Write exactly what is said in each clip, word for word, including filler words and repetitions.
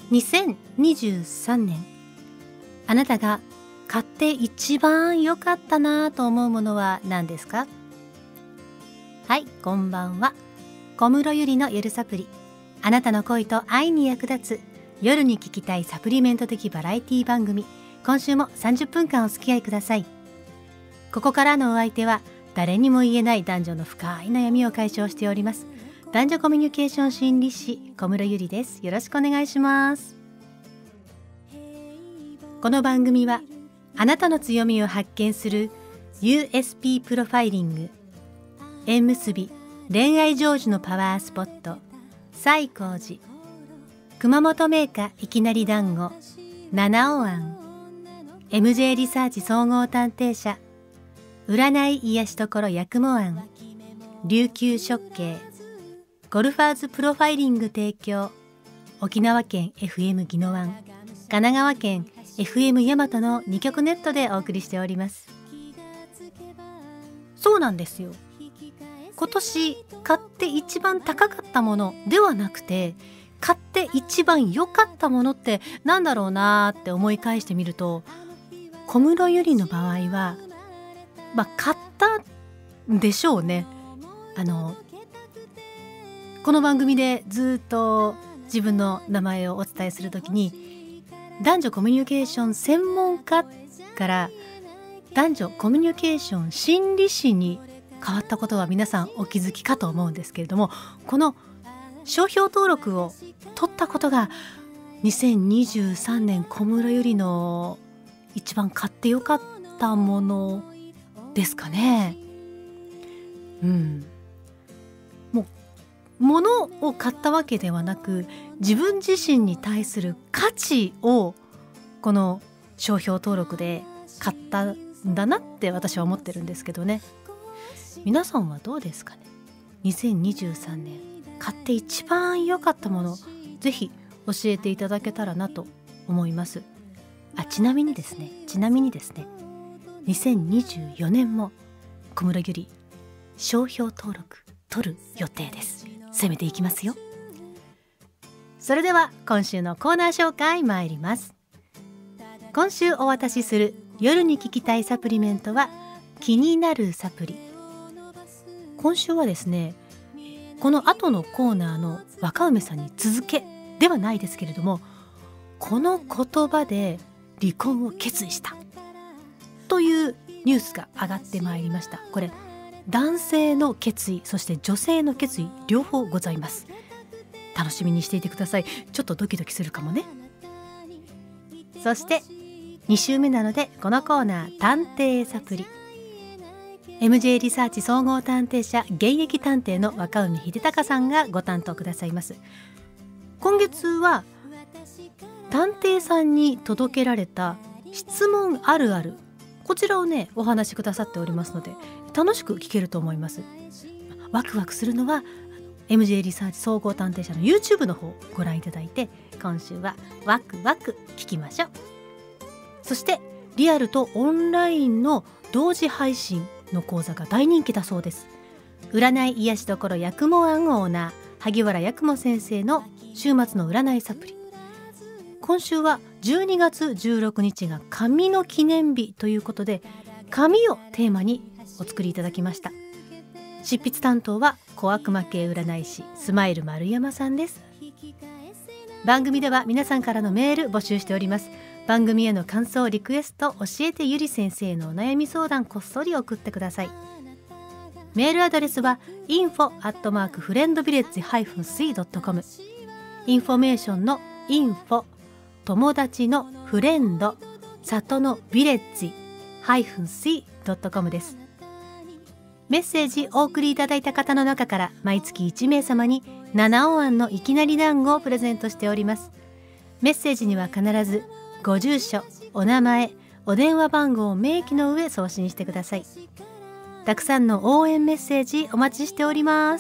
にせんにじゅうさんねん、あなたが買って一番良かったなと思うものは何ですか？はい、こんばんは。小室ゆりの夜サプリ。あなたの恋と愛に役立つ夜に聞きたいサプリメント的バラエティ番組。今週もさんじゅっぷんかんお付き合いください。ここからのお相手は誰にも言えない男女の深い悩みを解消しております男女コミュニケーション心理師小室ゆりです。よろしくお願いします。この番組はあなたの強みを発見する ユーエスピー プロファイリング、縁結び恋愛成就のパワースポット西光寺、熊本銘菓いきなり団子七尾庵、 エムジェー リサーチ総合探偵社、占い癒し所八雲庵、琉球食系、ゴルファーズプロファイリング提供、沖縄県 エフエム 宜野湾、神奈川県 エフエム 大和のにきょくネットでお送りしております。そうなんですよ。今年買って一番高かったものではなくて、買って一番良かったものってなんだろうなーって思い返してみると、小室ゆりの場合はまあ買ったんでしょうね。あのこの番組でずっと自分の名前をお伝えするときに、男女コミュニケーション専門家から男女コミュニケーション心理師に変わったことは皆さんお気づきかと思うんですけれども、この商標登録を取ったことがにせんにじゅうさんねん小室ゆりの一番買ってよかったものですかね。うん、もう物を買ったわけではなく、自分自身に対する価値をこの商標登録で買ったんだなって私は思ってるんですけどね。皆さんはどうですかね。にせんにじゅうさんねん買って一番良かったもの、ぜひ教えていただけたらなと思います。あちなみにですねちなみにですねにせんにじゅうよねんも小室ゆり商標登録取る予定です。攻めていきますよ。それでは今週のコーナー紹介参ります。今週お渡しする夜に聞きたいサプリメントは気になるサプリ。今週はですね、この後のコーナーの若梅さんに続けではないですけれども、この言葉で離婚を決意したというニュースが上がってまいりました。これ男性の決意、そして女性の決意両方ございます。楽しみにしていてください。ちょっとドキドキするかもね。そしてに週目なので、このコーナー探偵サプリ、 エムジェー リサーチ総合探偵社現役探偵の若海秀隆さんがご担当くださいます。今月は探偵さんに届けられた質問あるある、こちらをねお話しくださっておりますので、楽しく聞けると思います。ワクワクするのは エムジェー リサーチ総合探偵社の YouTube の方をご覧いただいて、今週はワクワク聞きましょう。そしてリアルとオンラインの同時配信の講座が大人気だそうです。占い癒し所八雲庵オーナー萩原八雲先生の週末の占いサプリ。今週はじゅうにがつじゅうろくにちが紙の記念日ということで、紙をテーマにお作りいただきました。執筆担当は小悪魔系占い師スマイル丸山さんです。番組では皆さんからのメール募集しております。番組への感想、リクエスト、教えてゆり先生のお悩み相談、こっそり送ってください。メールアドレスは インフォ アットマーク フレンドビレッジ スイ ドットコム、 インフォメーションのインフォ、友達のフレンド、里のビレッジ スイ ドットコム です。メッセージお送りいただいた方の中から毎月いちめいさまに七尾庵のいきなり団子をプレゼントしております。メッセージには必ずご住所、お名前、お電話番号を明記の上送信してください。たくさんの応援メッセージお待ちしております。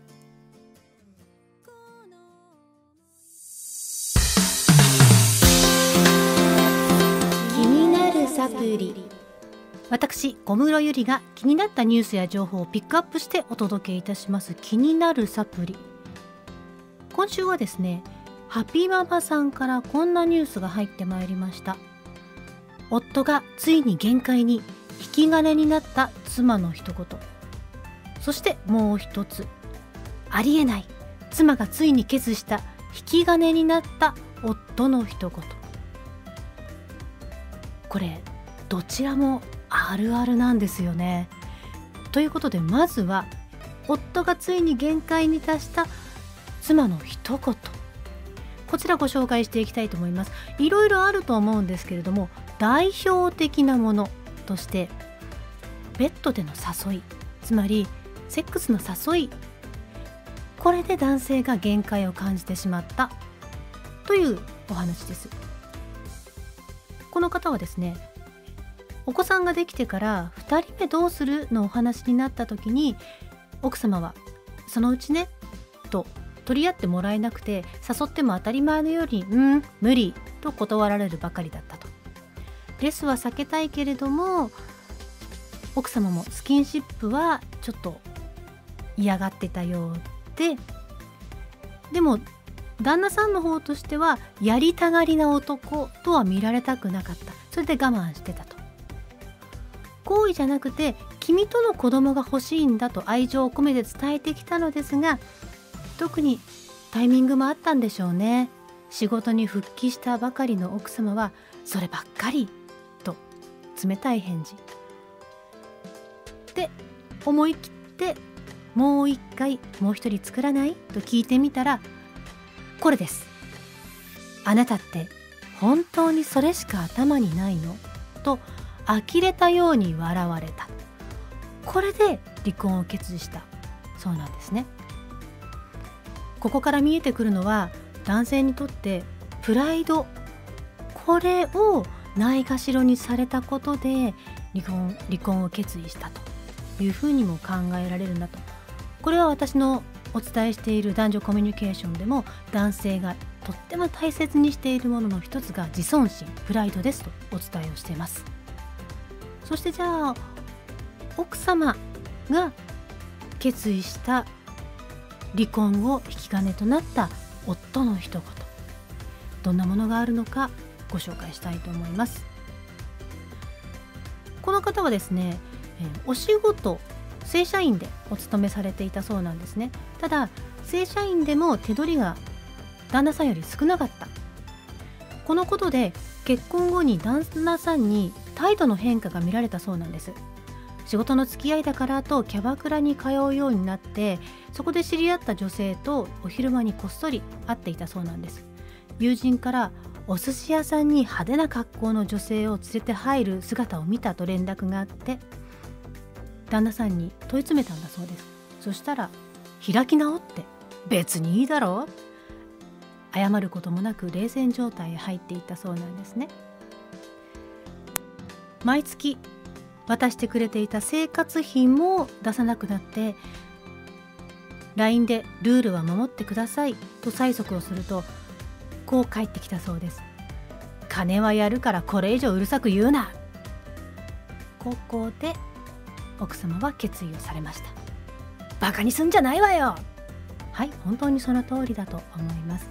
気になるサプリ。私小室ゆりが気になったニュースや情報をピックアップしてお届けいたします気になるサプリ。今週はですね、 ハピママさんからこんなニュースが入ってまいりました。夫がついに限界に、引き金になった妻の一言。そしてもう一つ、ありえない、妻がついに決した引き金になった夫の一言。これどちらもあるあるなんですよね。ということで、まずは夫がついに限界に達した妻の一言、こちらご紹介していきたいと思います。いろいろあると思うんですけれども、代表的なものとして、ベッドでの誘い、つまりセックスの誘い、これで男性が限界を感じてしまったというお話です。この方はですね、お子さんができてからふたりめどうするのお話になった時に、奥様はそのうちねと取り合ってもらえなくて、誘っても当たり前のようにうん無理と断られるばかりだったと。レスは避けたいけれども、奥様もスキンシップはちょっと嫌がってたようで、でも旦那さんの方としてはやりたがりな男とは見られたくなかった。それで我慢してたと。好意じゃなくて君との子供が欲しいんだと愛情を込めて伝えてきたのですが、特にタイミングもあったんでしょうね。仕事に復帰したばかりの奥様はそればっかりと冷たい返事で、思い切ってもう一回もう一人作らないと聞いてみたら、これです。あなたって本当にそれしか頭にないのと呆れたように笑われた。これで離婚を決意したそうなんですね。ここから見えてくるのは、男性にとってプライド、これをないがしろにされたことで離婚離婚を決意したというふうにも考えられるんだと。これは私のお伝えしている男女コミュニケーションでも、男性がとっても大切にしているものの一つが自尊心、プライドですとお伝えをしています。そしてじゃあ奥様が決意した離婚を引き金となった夫の一言、どんなものがあるのかご紹介したいと思います。この方はですね、えーお仕事正社員でお勤めされていたそうなんですね。ただ正社員でも手取りが旦那さんより少なかった。このことで結婚後に旦那さんに態度の変化が見られたそうなんです。仕事の付き合いだからとキャバクラに通うようになって、そこで知り合った女性とお昼間にこっそり会っていたそうなんです。友人からお寿司屋さんに派手な格好の女性を連れて入る姿を見たと連絡があって、旦那さんに問い詰めたんだそうです。そしたら、開き直って別にいいだろう、謝ることもなく冷戦状態へ入っていったそうなんですね。毎月渡してくれていた生活費も出さなくなって、 ライン でルールは守ってくださいと催促をすると、こう返ってきたそうです。金はやるからこれ以上うるさく言うな。ここで奥様は決意をされました。バカにすんじゃないわよ。はい、本当にその通りだと思います。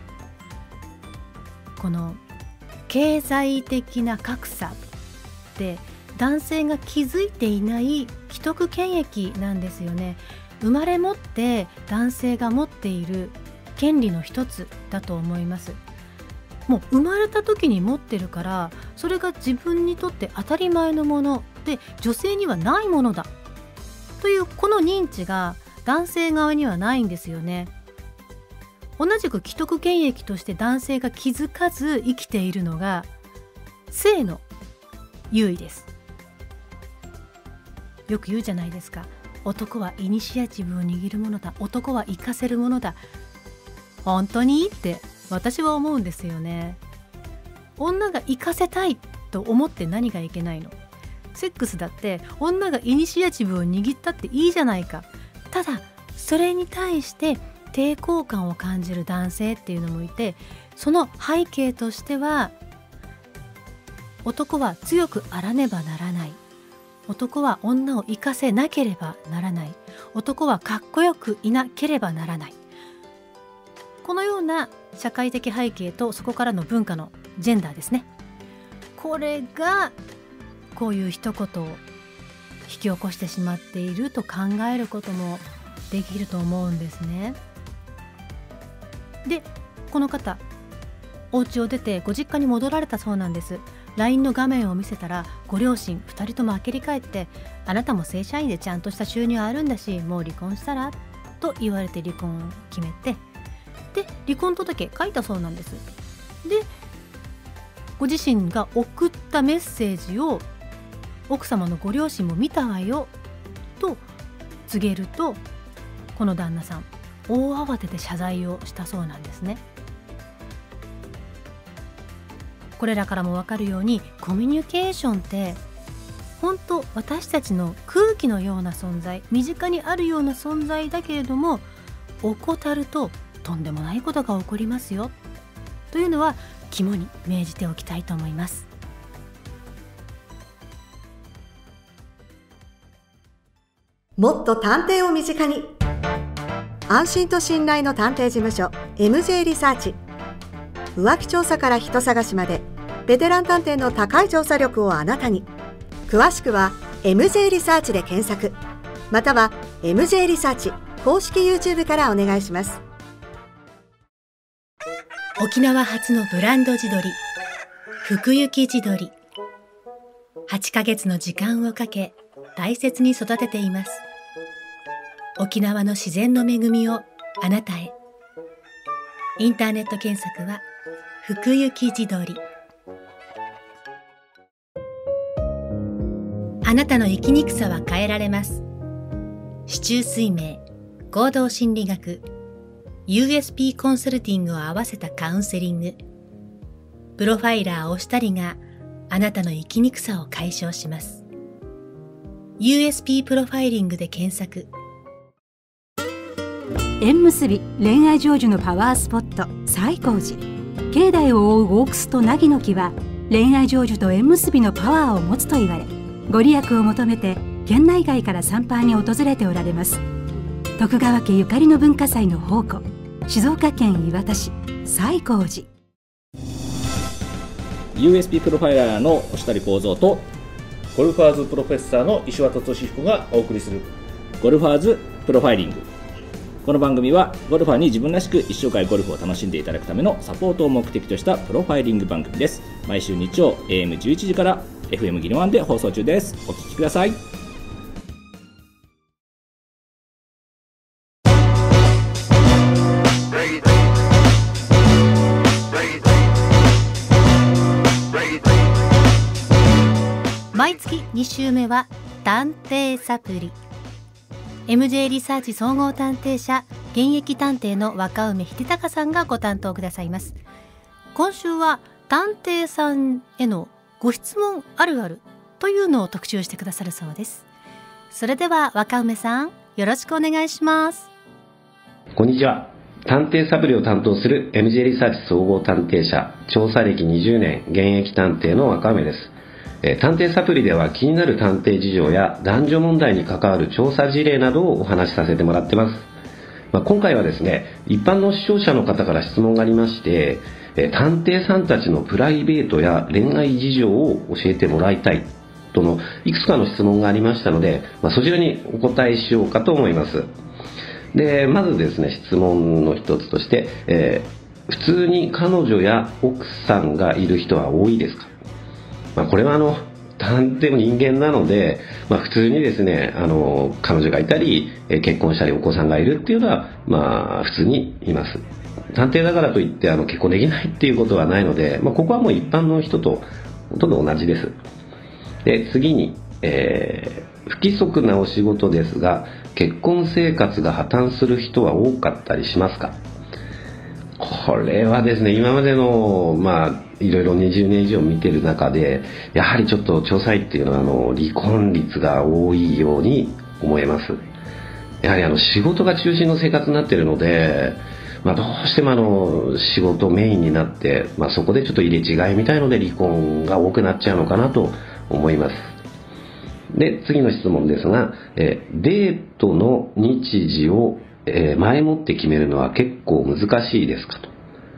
この経済的な格差って男性が気づいていない既得権益なんですよね。生まれ持って男性が持っている権利の一つだと思います。もう生まれた時に持ってるから、それが自分にとって当たり前のもので、女性にはないものだというこの認知が男性側にはないんですよね。同じく既得権益として男性が気づかず生きているのが性の優位です。よく言うじゃないですか。男はイニシアチブを握るものだ、男は生かせるものだ。本当にって私は思うんですよね。女が生かせたいと思って何がいけないの。セックスだって女がイニシアチブを握ったっていいじゃないか。ただそれに対して抵抗感を感じる男性っていうのもいて、その背景としては、男は強くあらねばならない、男は女を生かせなければならない、男はかっこよくいなければならない、このような社会的背景とそこからの文化のジェンダーですね。これがこういう一言を引き起こしてしまっていると考えることもできると思うんですね。で、この方お家を出てご実家に戻られたそうなんです。 ライン の画面を見せたら、ご両親ふたりとも呆り返って、あなたも正社員でちゃんとした収入あるんだし、もう離婚したらと言われて離婚を決めて、で離婚届書いたそうなんです。でご自身が送ったメッセージを奥様のご両親も見たわよと告げると、この旦那さん大慌てで謝罪をしたそうなんですね。これらからも分かるように、コミュニケーションって本当私たちの空気のような存在、身近にあるような存在だけれども、怠るととんでもないことが起こりますよというのは肝に銘じておきたいと思います。 もっと探偵を身近に、安心と信頼の探偵事務所 エムジェー リサーチ。浮気調査から人探しまで、ベテラン探偵の高い調査力をあなたに。詳しくは エムジェー リサーチで検索、または エムジェー リサーチ公式 YouTube からお願いします。 沖縄初のブランド地鶏、福行地鶏。はちかげつの時間をかけ大切に育てています。沖縄の自然の恵みをあなたへ。インターネット検索は福行地鶏。あなたの生きにくさは変えられます。四柱推命、行動心理学、ユーエスピー コンサルティングを合わせたカウンセリング、プロファイラーお二人があなたの生きにくさを解消します。ユーエスピー プロファイリングで検索。 縁結び恋愛成就のパワースポット、西光寺。境内を覆う大楠と凪の木は恋愛成就と縁結びのパワーを持つと言われ、ご利益を求めて県内外から参拝に訪れておられます。徳川家ゆかりの文化祭の宝庫、静岡県磐田市西光寺。 ユーエスピー プロファイラーの押谷幸三とゴルファーズプロフェッサーの石渡俊彦がお送りするゴルファーズプロファイリング。この番組はゴルファーに自分らしく一生涯ゴルフを楽しんでいただくためのサポートを目的としたプロファイリング番組です。毎週日曜 エーエムじゅういちじから エフエム ギノワンで放送中です。お聞きください。 毎月に週目は探偵サプリ。 エムジェー リサーチ総合探偵社現役探偵の若梅秀隆さんがご担当くださいます。今週は探偵さんへのご質問あるあるというのを特集してくださるそうです。それでは若梅さん、よろしくお願いします。 こんにちは。探偵サプリを担当する エムジェー リサーチ総合探偵社調査歴にじゅうねん現役探偵の若梅です。探偵サプリでは気になる探偵事情や男女問題に関わる調査事例などをお話しさせてもらってます。まあ、今回はですね、一般の視聴者の方から質問がありまして、探偵さんたちのプライベートや恋愛事情を教えてもらいたいとのいくつかの質問がありましたので、まあ、そちらにお答えしようかと思います。で、まずですね、質問の一つとして、えー、普通に彼女や奥さんがいる人は多いですか？まあ、これはあの探偵も人間なので、まあ、普通にですね、あの彼女がいたり結婚したりお子さんがいるっていうのは、まあ、普通にいます。探偵だからといってあの結婚できないっていうことはないので、まあ、ここはもう一般の人とほとんど同じです。で、次に、えー、不規則なお仕事ですが結婚生活が破綻する人は多かったりしますか？これはですね、今までのまあいろいろにじゅうねん以上見てる中で、やはりちょっと調査員っていうのはあの離婚率が多いように思えます。やはりあの仕事が中心の生活になっているので、まあ、どうしてもあの仕事メインになって、まあ、そこでちょっと入れ違いみたいので離婚が多くなっちゃうのかなと思います。で、次の質問ですが、えデートの日時をえ前もって決めるのは結構難しいですかと。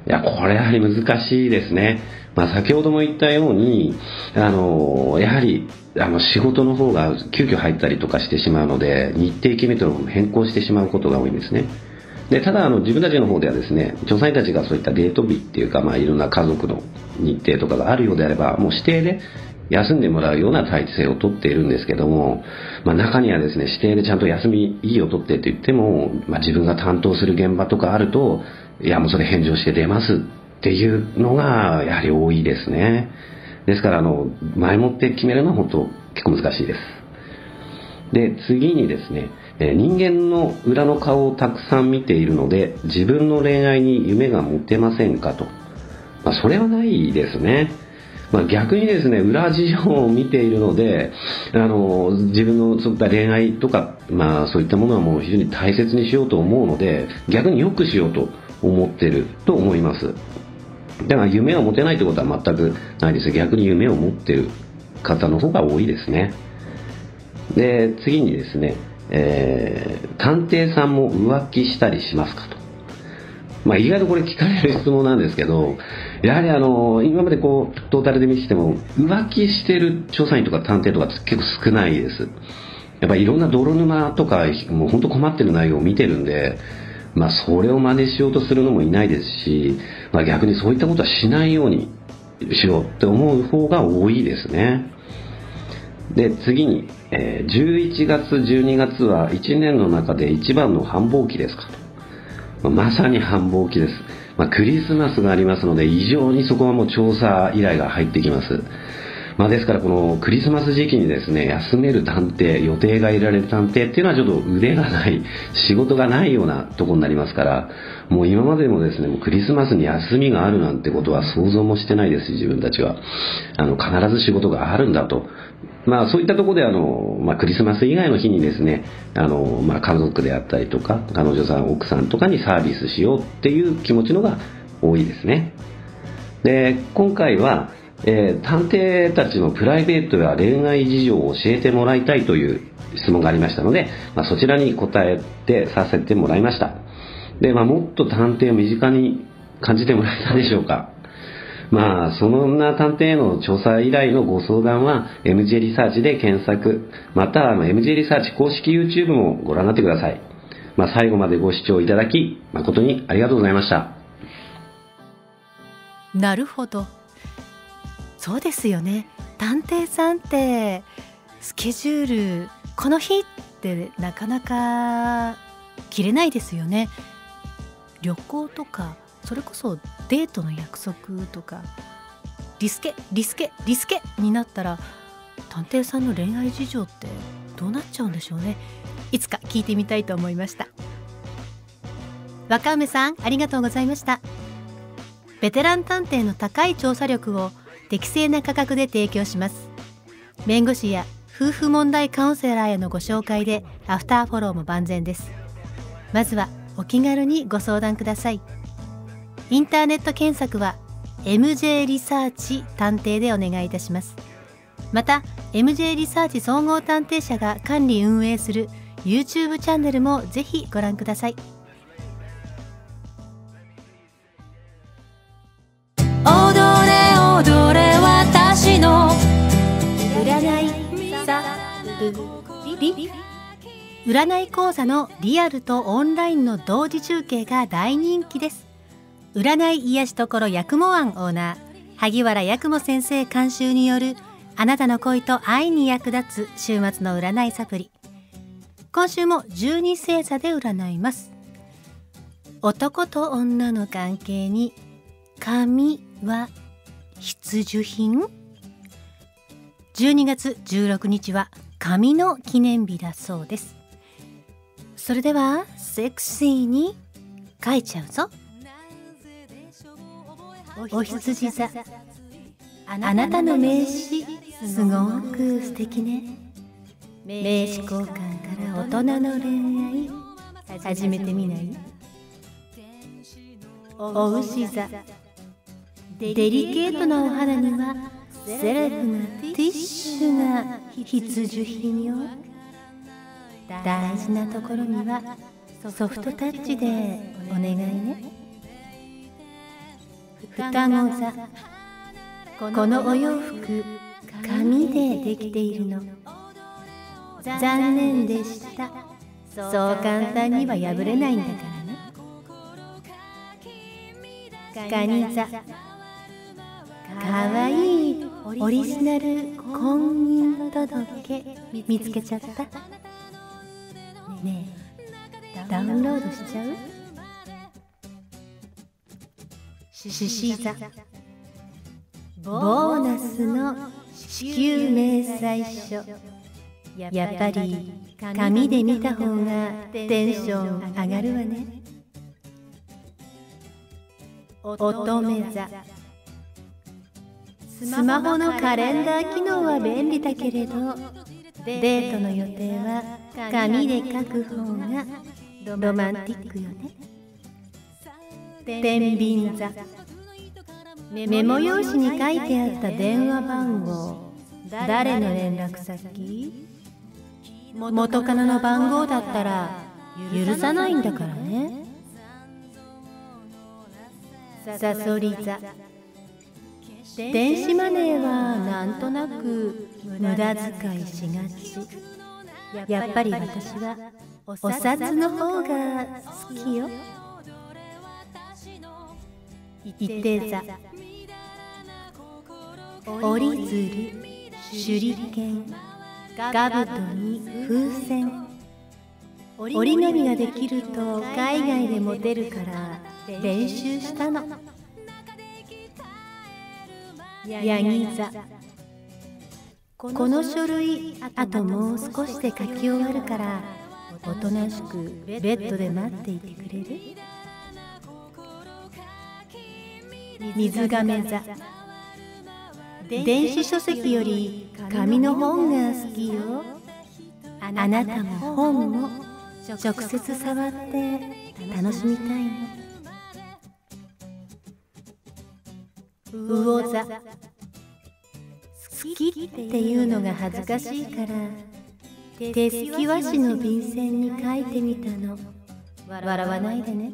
いや、これやはり難しいですね。まあ、先ほども言ったように、あの、やはり、あの、仕事の方が急遽入ったりとかしてしまうので、日程決めても変更してしまうことが多いんですね。で、ただ、あの、自分たちの方ではですね、調査員たちがそういったデート日っていうか、まあ、いろんな家族の日程とかがあるようであれば、もう指定で休んでもらうような体制をとっているんですけども、まあ、中にはですね、指定でちゃんと休みいいを取ってって言っても、まあ、自分が担当する現場とかあると、いや、もうそれ返上して出ますっていうのがやはり多いですね。ですから、あの、前もって決めるのは本当結構難しいです。で、次にですね、人間の裏の顔をたくさん見ているので、自分の恋愛に夢が持てませんかと。まあ、それはないですね。まあ、逆にですね、裏事情を見ているので、あの、自分のそういった恋愛とか、まあそういったものはもう非常に大切にしようと思うので、逆に良くしようと思ってると思います。だから夢を持てないってことは全くないです。逆に夢を持ってる方の方が多いですね。で、次にですね、えー、探偵さんも浮気したりしますかと。まあ、意外とこれ聞かれる質問なんですけど、やはりあの今までこうトータルで見てても浮気してる調査員とか探偵とか結構少ないです。やっぱりいろんな泥沼とかもう本当困ってる内容を見てるんで、まあ、それを真似しようとするのもいないですし、まあ、逆にそういったことはしないようにしようって思う方が多いですね。で、次に、えー、じゅういちがつじゅうにがつはいちねんの中で一番の繁忙期ですかと。まさに繁忙期です。まあ、クリスマスがありますので、異常にそこはもう調査依頼が入ってきます。まあ、ですからこのクリスマス時期にですね、休める探偵、予定が入れられる探偵っていうのはちょっと腕がない、仕事がないようなところになりますから、もう今までもですね、もうクリスマスに休みがあるなんてことは想像もしてないですし、自分たちはあの必ず仕事があるんだと。まあ、そういったところであの、まあ、クリスマス以外の日にですね、あの、まあ、家族であったりとか彼女さん奥さんとかにサービスしようっていう気持ちのが多いですね。で、今回は、えー、探偵たちのプライベートや恋愛事情を教えてもらいたいという質問がありましたので、まあ、そちらに答えてさせてもらいました。で、まあ、もっと探偵を身近に感じてもらえたでしょうか。まあ、そんな探偵への調査依頼のご相談は エムジェー リサーチで検索、またあの エムジェー リサーチ公式 YouTube もご覧になってください。まあ、最後までご視聴いただき誠にありがとうございました。 なるほど。そうですよね。探偵さんってスケジュールこの日ってなかなか切れないですよね。旅行とかそれこそデートの約束とかリスケリスケリスケになったら探偵さんの恋愛事情ってどうなっちゃうんでしょうね。いつか聞いてみたいと思いました。若梅さん、ありがとうございました。ベテラン探偵の高い調査力を適正な価格で提供します。弁護士や夫婦問題カウンセラーへのご紹介でアフターフォローも万全です。まずはお気軽にご相談ください。インターネット検索は エムジェー リサーチ探偵でお願いいたします。また エムジェー リサーチ総合探偵社が管理運営する YouTube チャンネルもぜひご覧ください。占い講座のリアルとオンラインの同時中継が大人気です。占い癒しところ八雲庵オーナー萩原八雲先生監修によるあなたの恋と愛に役立つ週末の占いサプリ。今週もじゅうに星座で占います。男と女の関係に髪は必需品。じゅうにがつじゅうろくにちは髪の記念日だそうです。それではセクシーに書いちゃうぞ。お羊座、あなたの名刺すごく素敵ね。名刺交換から大人の恋愛始めてみない？お牛座、デリケートなお肌にはセレブなティッシュが必需品よ。大事なところにはソフトタッチでお願いね。 双子座。このお洋服、紙でできているの。残念でした。そう簡単には破れないんだからね。蟹座。かわいいオリジナル婚姻届見つけちゃった。ねえ、ダウンロードしちゃう？獅子座。ボーナスの支給明細書。やっぱり紙で見た方がテンション上がるわね。乙女座。スマホのカレンダー機能は便利だけれど、デートの予定は紙で書く方がロマンティックよね。天秤座。メモ用紙に書いてあった電話番号、誰の連絡先？元カノの番号だったら許さないんだからね。さそり座。電子マネーはなんとなく無駄遣いしがち。やっぱり私はお札の方が好きよ。いて座。折り鶴、手裏剣、兜に風船。折り紙ができると海外でモテるから練習したの。ヤギ座。この書類あともう少しで書き終わるからおとなしくベッドで待っていてくれる？水亀座。電子書籍より紙の本が好きよ。あなたも本も直接触って楽しみたいの。魚座。好きっていうのが恥ずかしいから手すき和紙の便箋に書いてみたの。笑わないでね。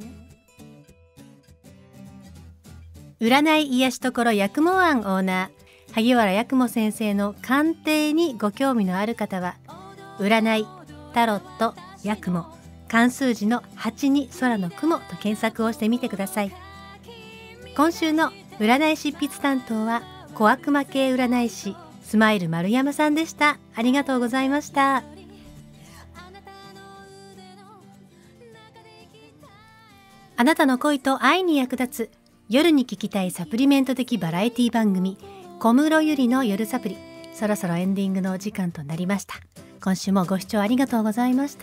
占い癒しところ八雲庵オーナー萩原八雲先生の鑑定にご興味のある方は占いタロット八雲漢数字のはちに空の雲と検索をしてみてください。今週の占い執筆担当は小悪魔系占い師スマイル丸山さんでした。ありがとうございました。あなたの恋と愛に役立つ夜に聞きたいサプリメント的バラエティ番組小室ゆりの夜サプリ、そろそろエンディングのお時間となりました。今週もご視聴ありがとうございました。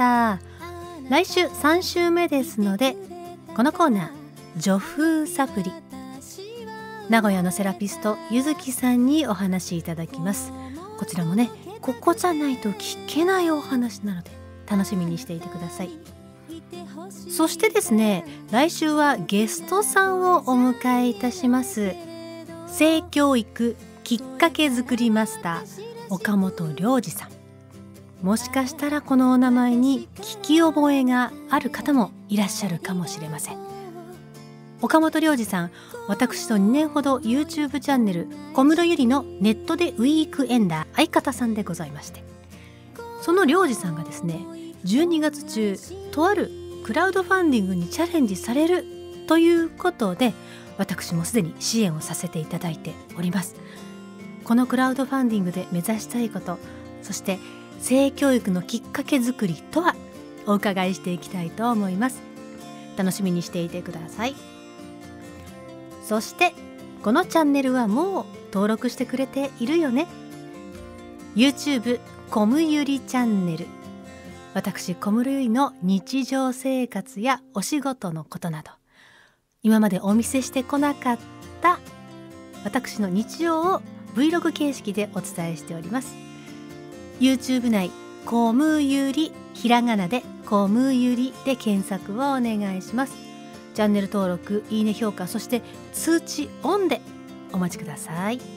来週さん週目ですので、このコーナー女風サプリ、名古屋のセラピストゆずきさんにお話しいただきます。こちらもね、ここじゃないと聞けないお話なので楽しみにしていてください。そしてですね、来週はゲストさんをお迎えいたします。性教育きっかけ作りマスター岡本良二さん。もしかしたらこのお名前に聞き覚えがある方もいらっしゃるかもしれません。岡本良二さん、私とにねんほど YouTube チャンネル小室ゆりのネットでウィークエンダー相方さんでございまして、その良二さんがですね、じゅうにがつ中とあるクラウドファンディングにチャレンジされるということで、私もすでに支援をさせていただいております。このクラウドファンディングで目指したいこと、そして性教育のきっかけ作りとはお伺いしていきたいと思います。楽しみにしていてください。そしてこのチャンネルはもう登録してくれているよね。 YouTube コムゆりチャンネル、私小室ゆりの日常生活やお仕事のことなど、今までお見せしてこなかった私の日常を Vlog 形式でお伝えしております。 YouTube 内コムゆり、ひらがなでコムゆりで検索をお願いします。チャンネル登録、いいね、評価、そして通知オンでお待ちください。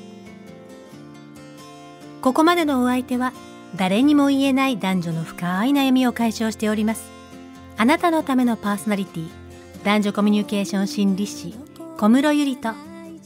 ここまでのお相手は誰にも言えない男女の深い悩みを解消しております。あなたのためのパーソナリティ、男女コミュニケーション心理師小室ゆりと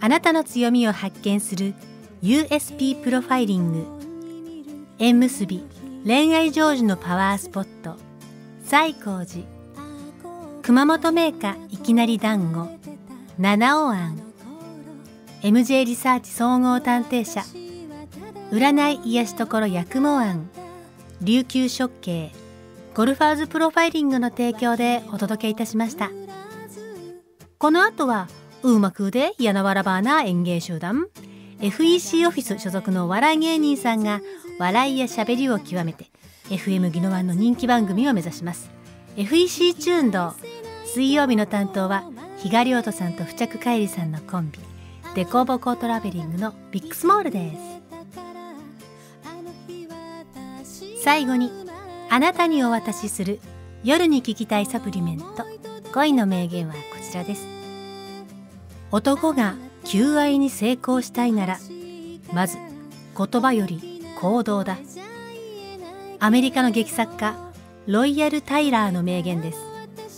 あなたの強みを発見する ユーエスピー プロファイリング。縁結び恋愛成就のパワースポット、西光寺。熊本銘菓いきなり団子、七尾庵。エムジェー リサーチ総合探偵社、占い癒し所八雲庵、琉球食系、ゴルファーズプロファイリングの提供でお届けいたしました。この後はうまくでやなわらばな演芸集団 エフイーシー オフィス所属のお笑い芸人さんが笑いやしゃべりを極めて エフエム 宜野湾の人気番組を目指します。 エフイーシー チューンド水曜日の担当は比嘉亮斗さんと付着海里さんのコンビ、デコボコトラベリングのビッグスモールです。最後にあなたにお渡しする夜に聞きたいサプリメント、恋の名言はこちらです。男が求愛に成功したいならまず言葉より行動だ。アメリカの劇作家ロイヤル・タイラーの名言です。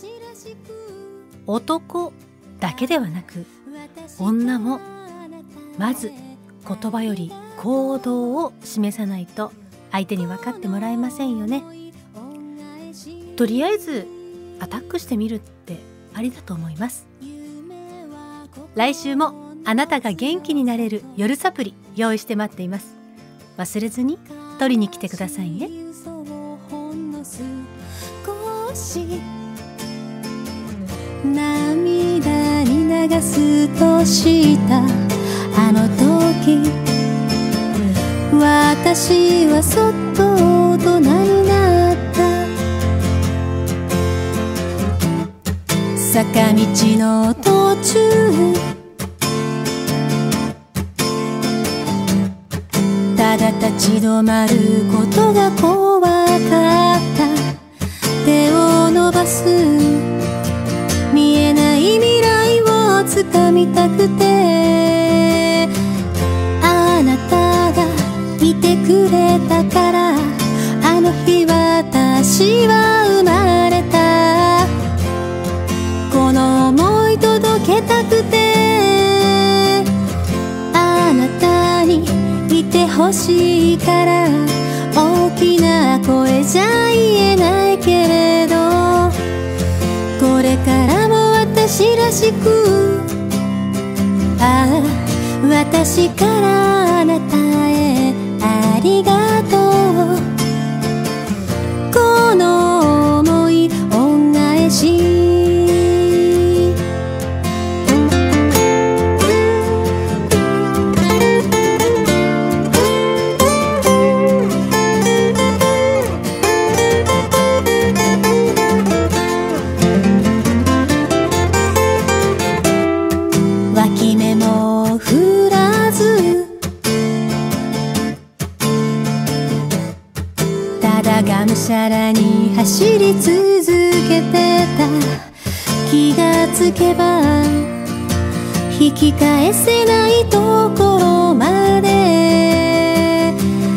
男だけではなく女もまず言葉より行動を示さないと相手に分かってもらえませんよね。とりあえずアタックしてみるってありだと思います。来週もあなたが元気になれる夜サプリ用意して待っています。忘れずに取りに来てくださいね。 涙に流すとしたあの時、私はそっと大人になった。坂道の途中ただ立ち止まることが怖かった。手を伸ばす見えない未来をつかみたくて、あなたがいてくれたからあの日私は生まれた。この想い届けたくて、あなたにいてほしいから大きな声じゃ言えないけれど、これからも私らしく、ああ私からあなたへありがとう。この想い恩返し脇目も振らず、ただがむしゃらに走り続けてた。気がつけば引き返せないところまで、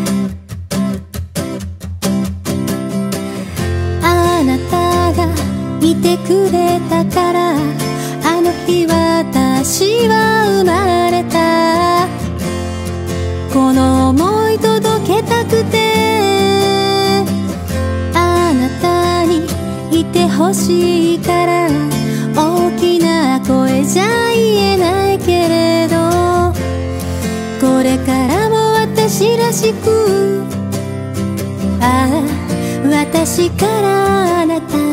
あなたがいてくれたからあの日私は生まれた。この想い届けたくて、あなたにいてほしいから大きな声じゃ言えないけれど、これからも私らしく、ああ私からあなた